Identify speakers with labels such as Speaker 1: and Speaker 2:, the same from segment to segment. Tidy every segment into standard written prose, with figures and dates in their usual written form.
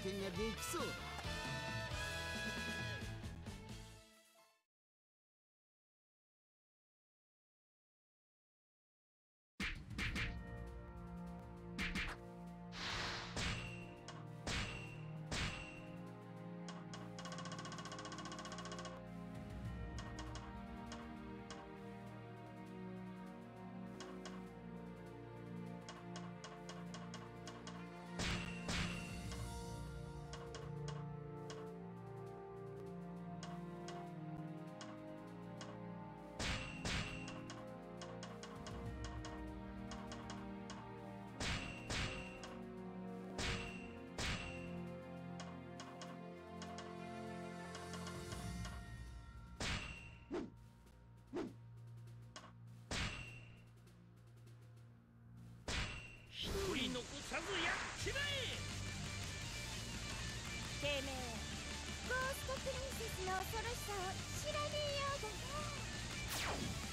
Speaker 1: 験ができそうだ。
Speaker 2: 残さずやっちまえ。
Speaker 3: てめえゴーストプリンセスの恐ろしさを知らねえようだな。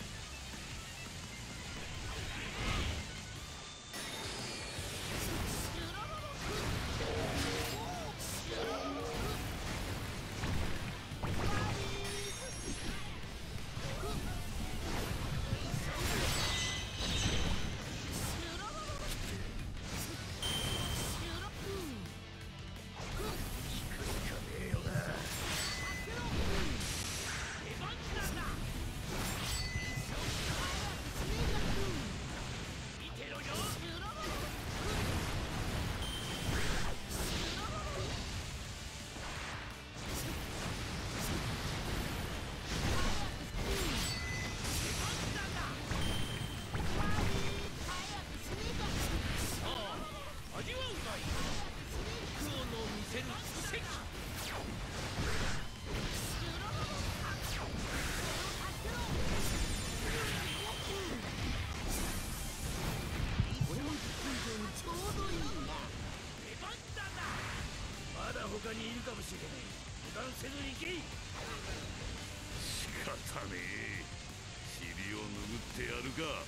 Speaker 2: 他にいるかもしれない。油断せず行け。
Speaker 4: 仕方ねえ。尻を拭ってやるか。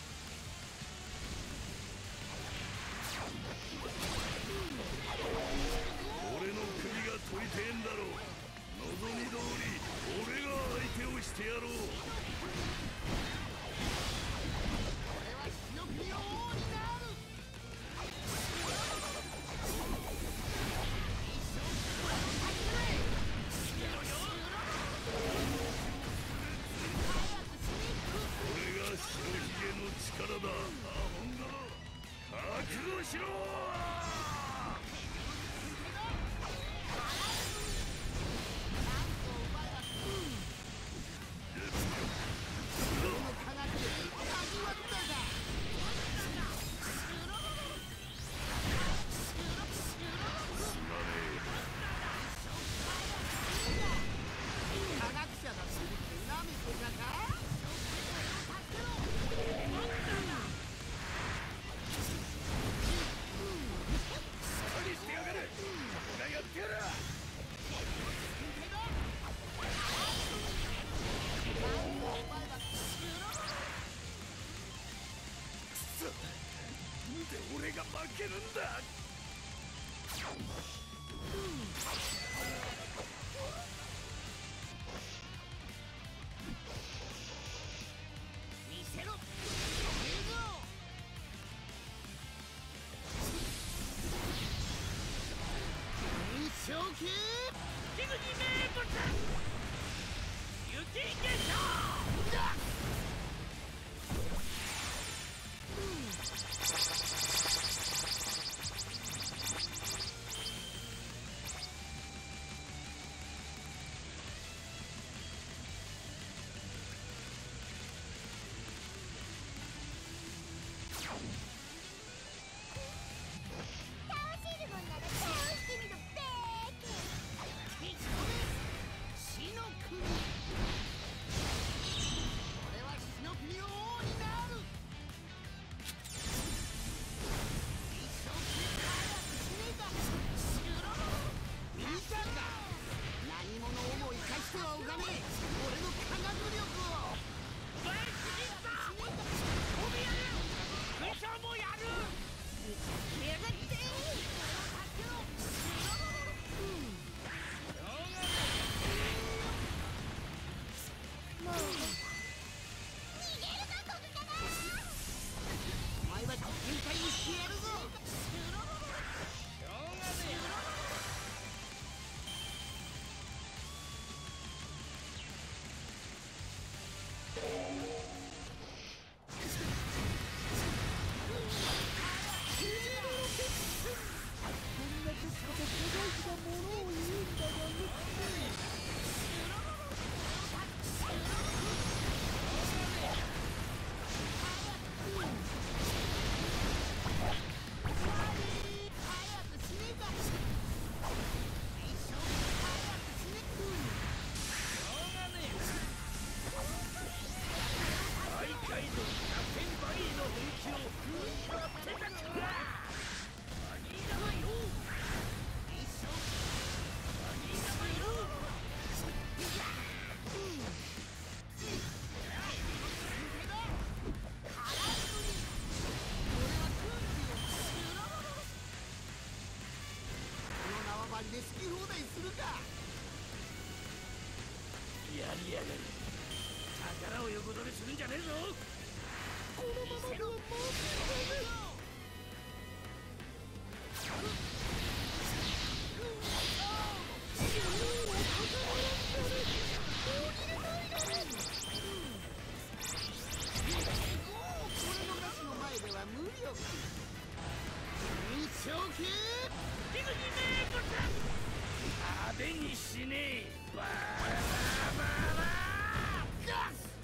Speaker 4: 俺の首が取りてえんだろう。望み通り俺が相手をしてやろう。
Speaker 1: 俺は火の国の王になる。
Speaker 4: 俺が白ひげの力だ。アホンだろ。覚悟しろ。
Speaker 1: 科学者だってなめてたか。
Speaker 4: 何してやがる。俺がやってやる。なんで俺が負けるんだ。
Speaker 1: 見せろ。正気。
Speaker 2: すぐに名物雪化粧だ。
Speaker 3: 倒せるもんなら倒してみろべーけ。
Speaker 1: 死の国。
Speaker 2: やりやがる。宝を横取りするんじゃねえぞ。
Speaker 1: このままではもう俺のガスの前では無力。正気
Speaker 2: ピグニメーコさん、派手にしねえ。バラバラガス。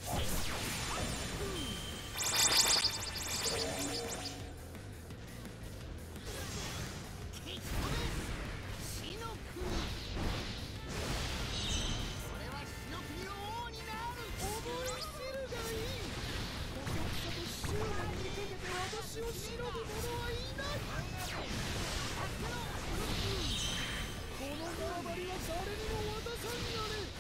Speaker 1: 私を忍ぶ者はいない。この縄張りは誰にも渡さんやれ。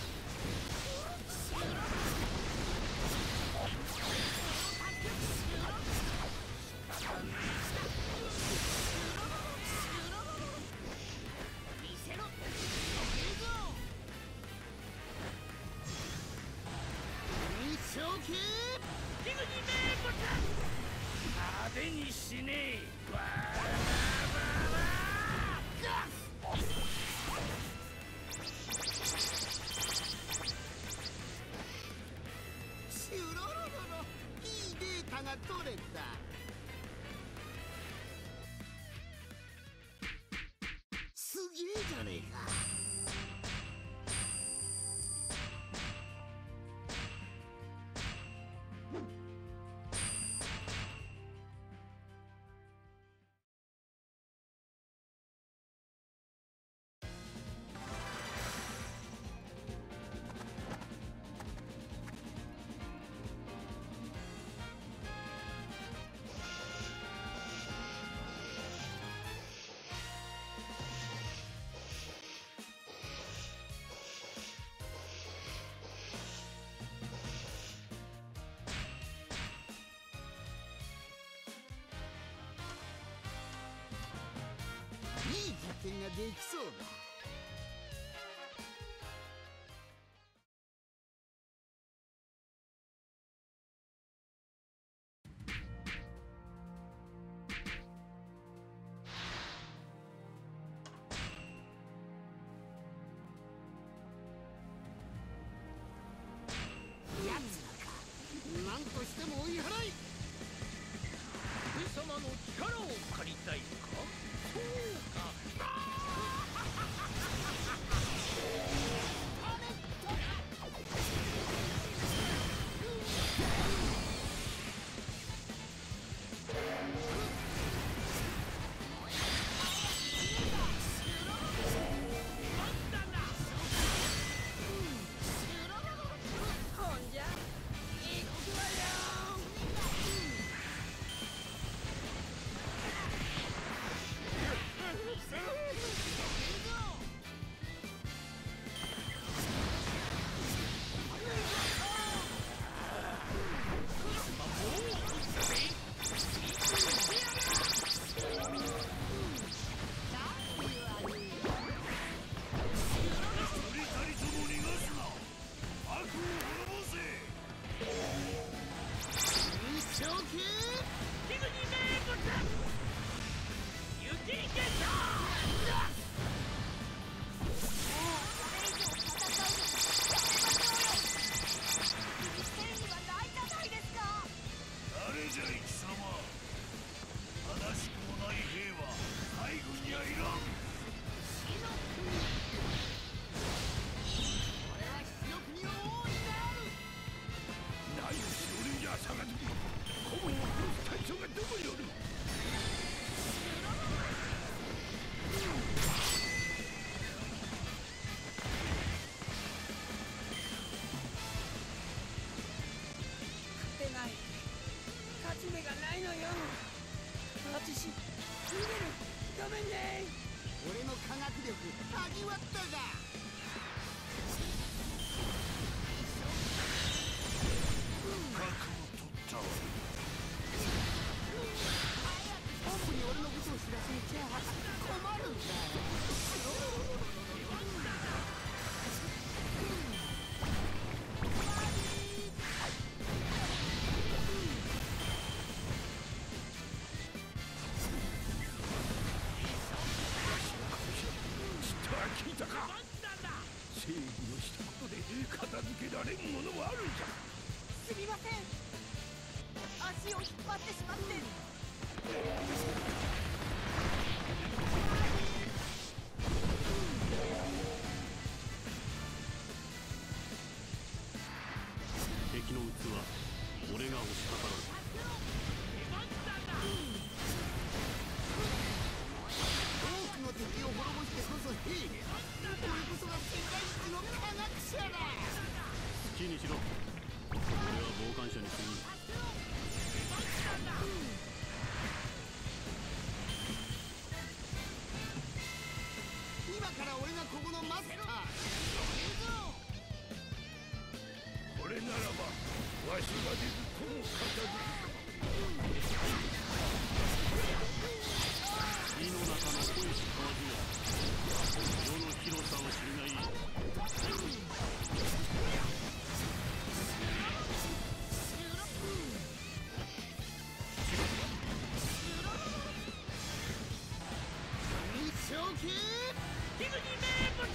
Speaker 2: 派手にしねえ。バラバラガス。
Speaker 1: シュロロロロ、いいデータが取れた。すげえじゃねえか。いい実験ができそうだ。やつらか。何としても追い払い。
Speaker 2: 上様の力を借りたいか。そうか。俺の科学力味わったが。
Speaker 4: 核を取ったわ。
Speaker 1: 本部に俺のことを知らせちゃ困るんだよ。
Speaker 4: 片付けられんものもあるんじゃ。
Speaker 3: すみません、足を引っ張ってしまって。
Speaker 5: 敵の器、俺が押しかかろう。
Speaker 1: 多くの敵を滅ぼしてこそ兵。俺こそが世界一の科学者だ。
Speaker 5: 好きにしろ。俺は傍観者に過ぎん。
Speaker 1: 今から俺がここのマスター。
Speaker 4: これならばわしが出ずとも片付く。
Speaker 5: 火の中の小石川島、世の広さを知るがいい。
Speaker 1: 正気
Speaker 2: キムニ名物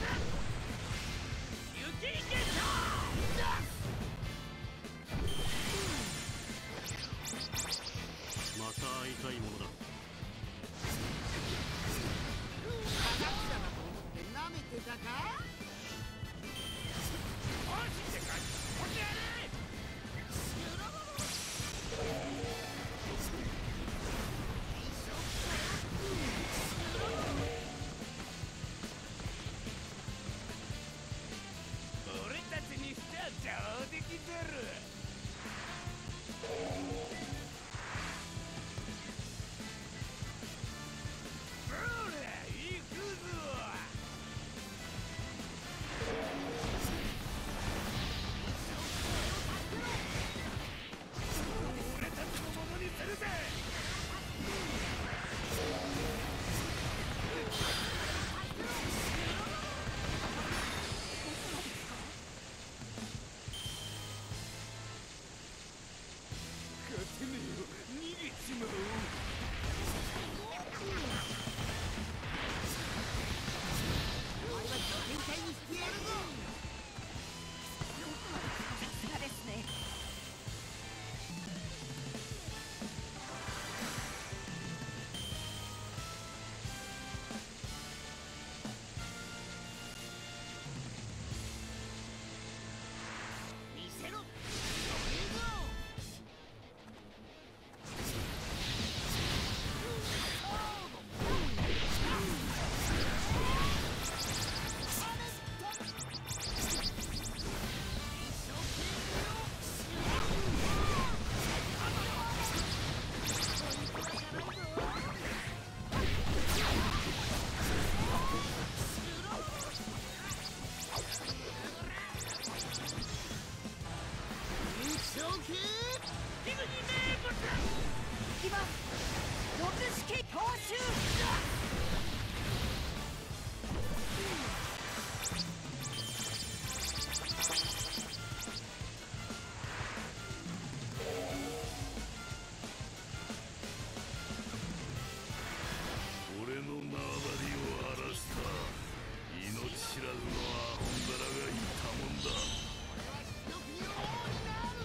Speaker 2: 雪化粧
Speaker 5: また会いたいものだ。
Speaker 1: 科学者だと思って舐めてたか。
Speaker 2: マジでかいこれやれ。俺たちにしては上出来だろ。ほら行くぞ。俺たちのものにするぜ。勝てねえよ、逃げちまおう。
Speaker 1: お前は限界にしてやるぞ。
Speaker 3: さすがですね。
Speaker 1: 見せろ。正気
Speaker 2: キムニ名物
Speaker 3: いきます。六式強襲。
Speaker 4: 俺の縄張りを荒らした命知らずのアホンダラがいたもんだ。
Speaker 1: よくに王になる。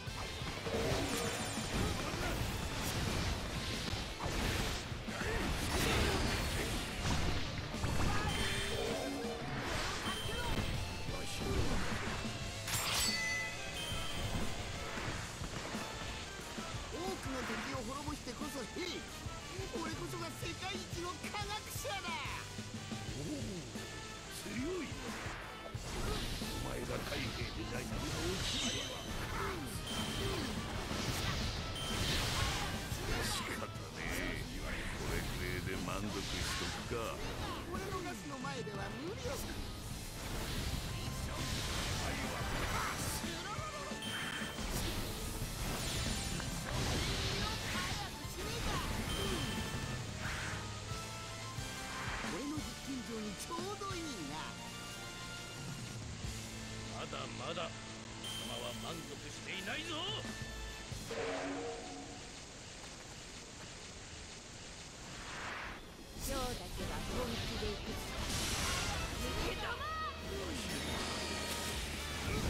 Speaker 1: 多くの敵を滅ぼしてこそ兵。俺こそが世界一の科学者だ。
Speaker 4: 強いな。お前が海兵でないのが大きいわ。仕方ねえ。これくらいで満足しとくか。
Speaker 1: 俺のガスの前では無力。俺の実験場にちょうどいいな。
Speaker 2: まだまだ貴様は満足していないぞ。
Speaker 3: ジョーだけは本気でいく。
Speaker 2: 抜けた。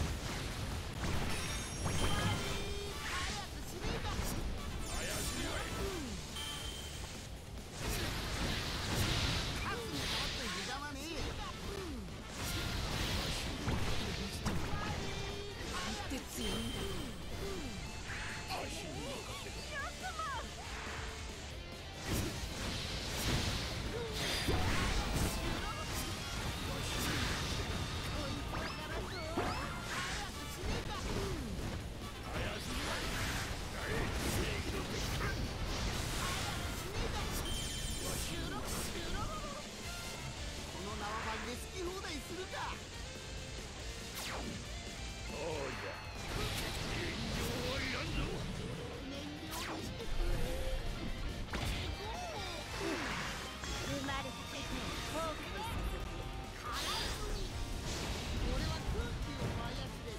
Speaker 1: き放題するか。
Speaker 2: そうじゃ現状はいらんぞ。
Speaker 1: 燃料にしてくれ。
Speaker 3: 生まれた時に後悔させて
Speaker 1: 俺は空気を操れ。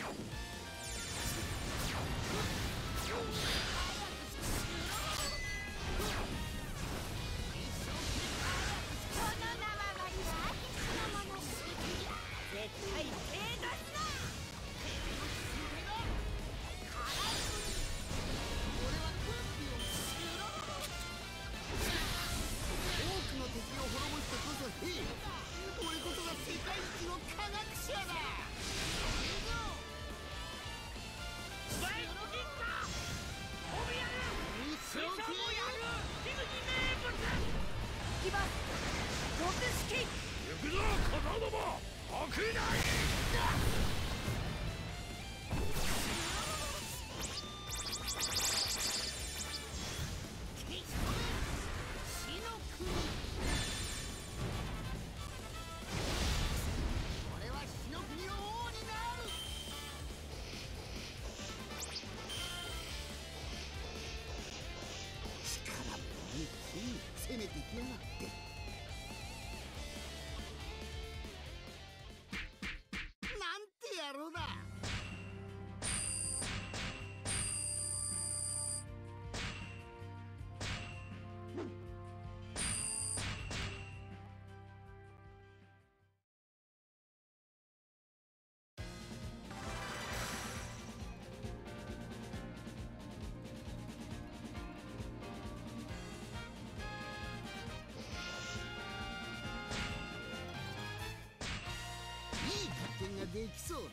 Speaker 3: この縄張りは私のもの。絶対手出すな。
Speaker 1: 俺は空気を多くの敵を滅ぼしてこそ兵。俺こそが世界一の科学者だ。
Speaker 2: バイキンガおみやる水晶もやるジグニ名物。
Speaker 3: 行きます。毒式。
Speaker 2: 行くぞ小僧ども。国内
Speaker 1: 俺は死の国の王になる。力も一気に攻めてきやがって。なんて野郎だ。いい実験ができそうだ。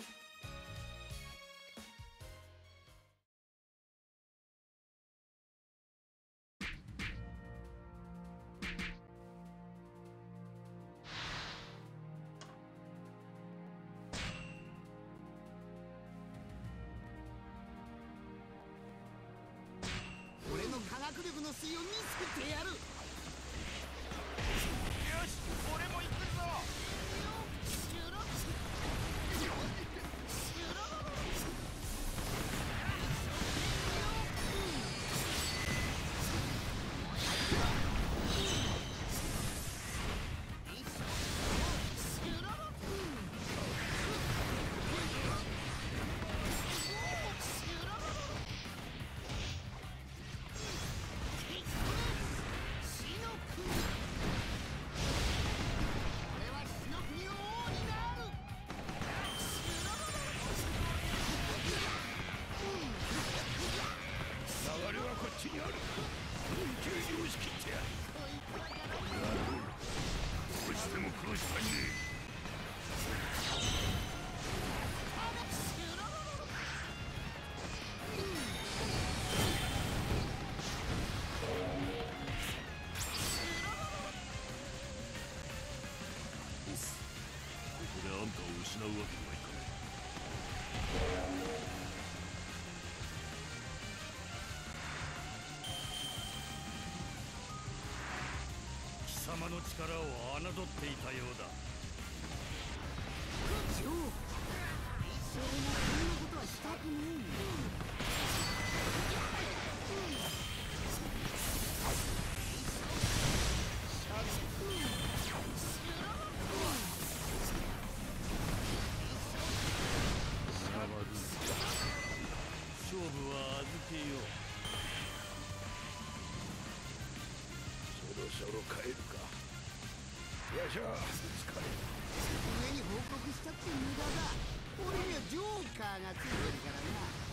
Speaker 1: 俺の科学力の推を見せてやる。
Speaker 2: よし俺も行くぞ。
Speaker 1: 俺は死の国の王になる。
Speaker 2: 流れはこっちにある。緊急用意しきってやる。
Speaker 4: どうしても殺したいね。ここであんたを失うわけにはいかない。
Speaker 2: 貴様の力を侮っていたようだ。
Speaker 1: ジョー、一生もそんなことはしたくねえんだ。
Speaker 2: 勝負は預けよう。
Speaker 4: そろそろ帰るか。よいしょ、疲れた。
Speaker 1: 上に報告したって無駄だ。俺にはジョーカーがついてるからな。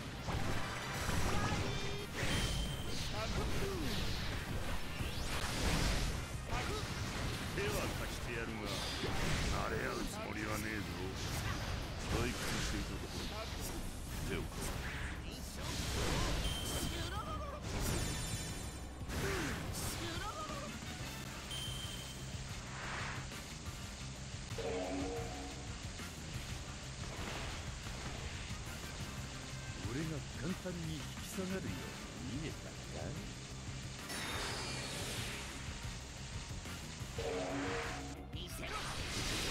Speaker 4: 手は貸してやるが、慣れ合うつもりはねえぞ。退屈していたところだ。手を貸す。
Speaker 2: 俺が簡単に引き下がるように見えたか。
Speaker 1: 見せろ。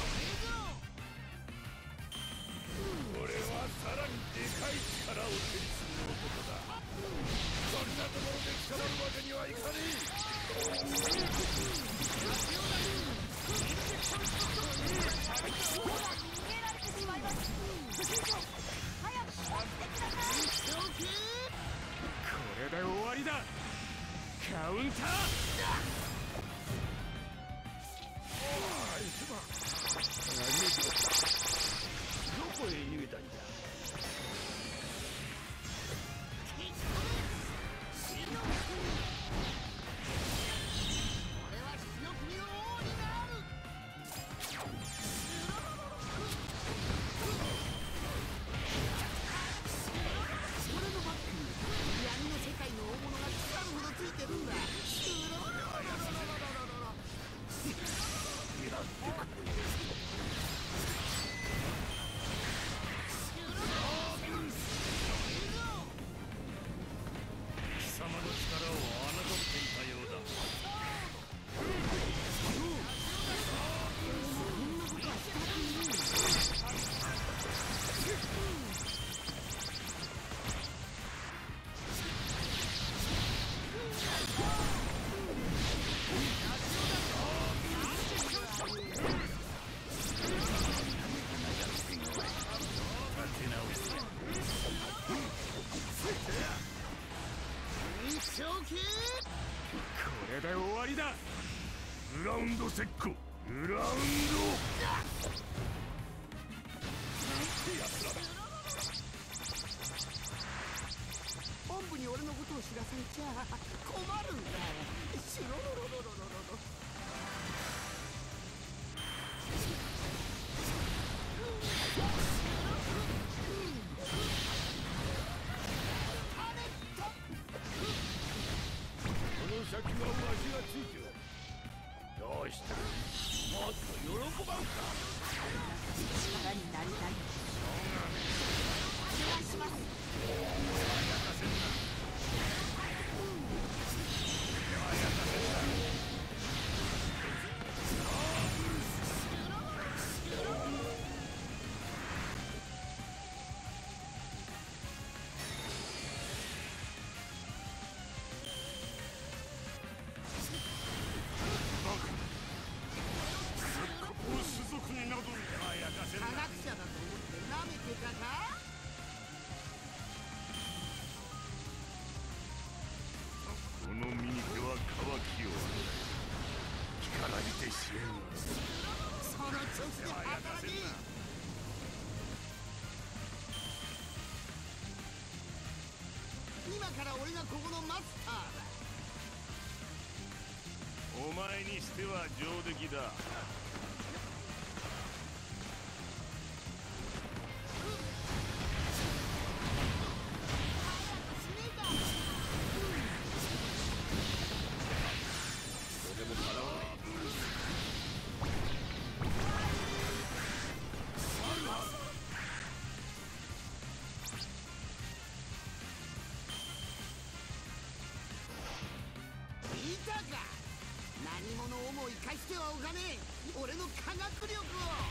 Speaker 2: カウンター。どこへ逃げたんだ。
Speaker 1: 俺は死の国の王になる。俺のバックに闇の世界の大物が腐るほどついてるんだ。
Speaker 2: 貴様の力を侮っていたようだ。
Speaker 1: 正気。
Speaker 2: これで終わりだ。
Speaker 4: グラウンドセックグラウンド。
Speaker 1: 本部に俺のことを知らされちゃ困るんだ。シュロロロロロロロ。
Speaker 2: この先はわしがついておる。どうしたもっと喜ばんか。
Speaker 3: 力になりたい。お願いします。
Speaker 4: 種族になど
Speaker 1: 科学者だと思って舐めてたか。
Speaker 4: この身に手は乾きよう。干からびて支援
Speaker 1: その調子で働き。今から俺がここのマスターだ。
Speaker 4: お前にしては上出来だ。
Speaker 1: いたか。何者をも生かしてはおかねえ俺の科学力を。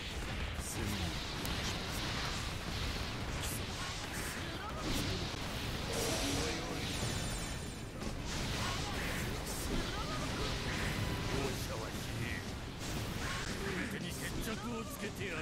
Speaker 2: 王者は死ねえ。全てに決着をつけてやれ。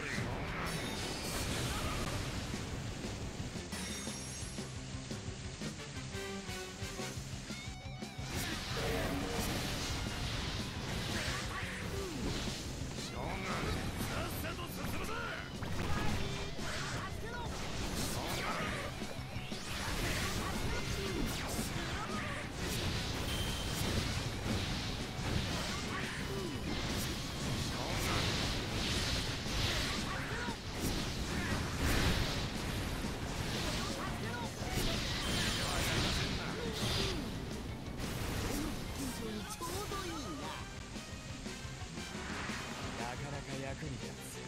Speaker 2: 役に立つ。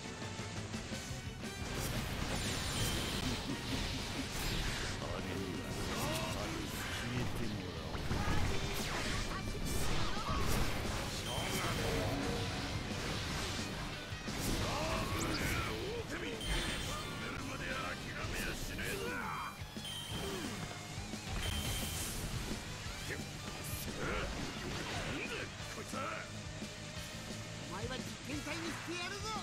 Speaker 1: お前は実験体にしてやるぞ。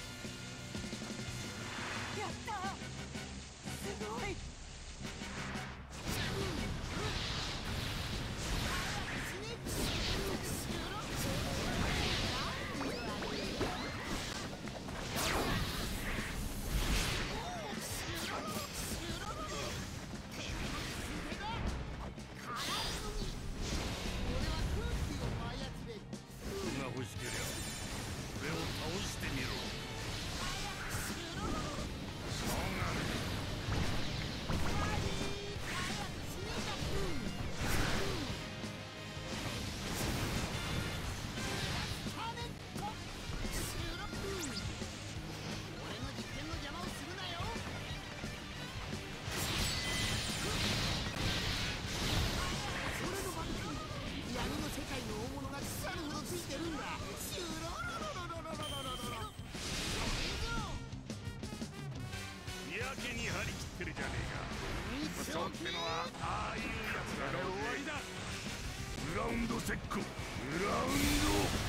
Speaker 3: やったすごい。
Speaker 1: 死ねっ
Speaker 4: してみろ。しょうがね
Speaker 1: 俺の実験の邪魔をするなよ。それのバッグに闇の世界の大物が腐るほどついてるんだ。シュロロロロロロロロロロ。
Speaker 4: やけに張り切ってるじゃねえか。そうってのはああいうやつだろう。終わりだ。グラウンドセック、グラウンド